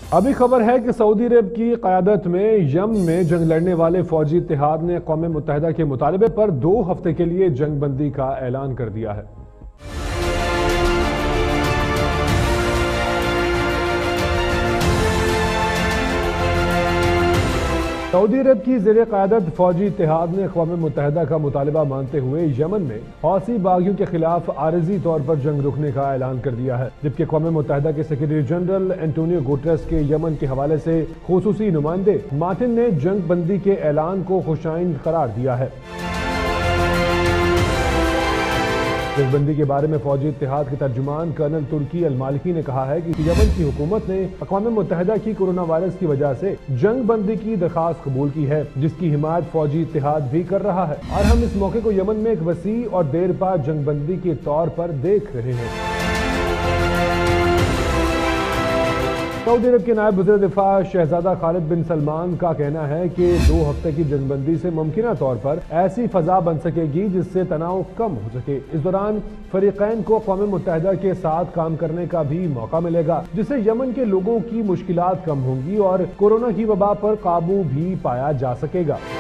ابھی خبر ہے کہ سعودی عرب کی قیادت میں یمن میں جنگ لڑنے والے فوجی اتحاد نے اقوام متحدہ کے مطالبے پر 2 ہفتے کے لیے جنگ بندی کا اعلان کر دیا ہے۔ سعودی عرب کی زیر قیادت فوجی اتحاد نے اقوام متحدہ کا مطالبہ مانتے ہوئے یمن میں حوثی باغیوں کے خلاف عارضی طور پر جنگ رکنے کا اعلان کر دیا ہے، جبکہ اقوام متحدہ کے سیکرٹری جنرل انٹونیو گوٹریس کے یمن کے حوالے سے خصوصی نمائندے مارٹن نے جنگ بندی کے اعلان کو خوشائند قرار دیا ہے۔ جنگ بندی کے بارے میں فوجی اتحاد کے ترجمان کرنل ترکی المالکی نے کہا ہے کہ یمن کی حکومت نے اقوام متحدہ کی کورونا وائرس کی وجہ سے جنگ بندی کی درخواست قبول کی ہے، جس کی حمایت فوجی اتحاد بھی کر رہا ہے، اور ہم اس موقع کو یمن میں ایک وسیع اور دیر پا جنگ بندی کے طور پر دیکھ رہے ہیں۔ سعودی عرب کے نائب وزیر دفاع شہزادہ خالد بن سلمان کا کہنا ہے کہ 2 ہفتے کی جنگ بندی سے ممکنہ طور پر ایسی فضا بن سکے گی جس سے تناؤ کم ہو سکے۔ اس دوران فریقین کو اقوام متحدہ کے ساتھ کام کرنے کا بھی موقع ملے گا، جس سے یمن کے لوگوں کی مشکلات کم ہوں گی اور کورونا کی وبا پر قابو بھی پایا جا سکے گا۔